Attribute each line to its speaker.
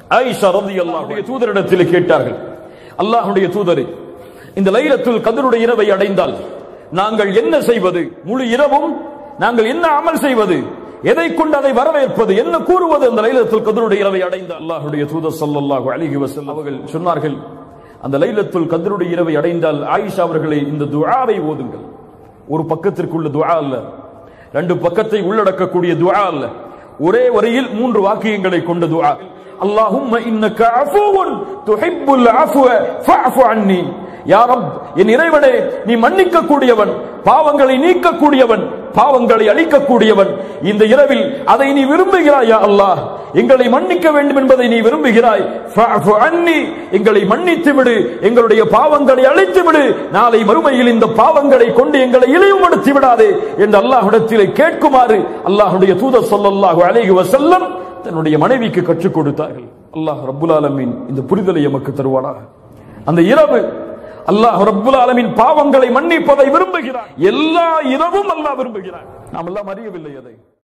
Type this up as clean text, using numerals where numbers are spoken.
Speaker 1: ஆயிஷா ரலியல்லாஹு அன்ஹா தூதரிடத்தில் கேட்டார்கள், அல்லாஹ்வுடைய தூதரே, இந்த லைலத்துல் கத்ருடைய இரவை அடைந்தால் நாங்கள் என்ன செய்வது? முழு இரவும் நாங்கள் என்ன அமல் செய்வது? எதை கொண்டு அதை வரவேற்பது? என்ன கூறுவது? அந்த லைலத்துல் கத்ருடைய இரவை அடைந்த அல்லாஹ்வுடைய தூதர் ஸல்லல்லாஹு அலைஹி வஸல்லம் அவர்கள் சொன்னார்கள், அந்த லைலத்துல் கத்ருடைய இரவை அடைந்தால் ஆயிஷா அவர்களை இந்த துஆவை ஓதுங்கள். ஒரு பக்கத்திற்குள்ள துஆ அல்ல, ரெண்டு பக்கத்தை உள்ளடக்கக்கூடிய துஆ அல்ல, ஒரே வரியில் 3 வாக்கியங்களை கொண்ட துஆ. அல்லாஹும்ம இன்னக அஃபூவுன் துஹிப்புல் அஃவ ஃபஅஃபு அன்னி. யா ரப், என் இறைவனே, நீ மன்னிக்க கூடியவன், பாவங்களை நீக்க கூடியவன், பாவங்களை அழிக்க கூடியவன். இந்த இரவில் அதை நீ விரும்புகிறாய். யா அல்லாஹ், எங்களை மன்னிக்க வேண்டும் என்பதை நீ விரும்புகிறாய். ஃபஅஃபு அன்னி, எங்களை மன்னித்து விடு, எங்களுடைய பாவங்களை அழித்து விடு, நாளை மறுமையில் இந்த பாவங்களை கொண்டு எங்களை இழிவுபடுத்தி விடாதே என்று அல்லாஹ்விடத்திலே கேட்குமாறு அல்லாஹ்வுடைய தூதர் ஸல்லல்லாஹு அலைஹி வஸல்லம் தன்னுடைய மனைவிக்கு கற்றுக் கொடுத்தார்கள். அல்லாஹ் ரப்புல் ஆலமீன் இந்த புரிதலை எமக்கு தருவானாக. அந்த இரவு அல்லாஹ் ரப்புல் ஆலமீன் பாவங்களை மன்னிப்பதை விரும்புகிறார். எல்லா இரவும் அல்லாஹ் விரும்புகிறார். நாம் எல்லாம் அறியவில்லை அதை.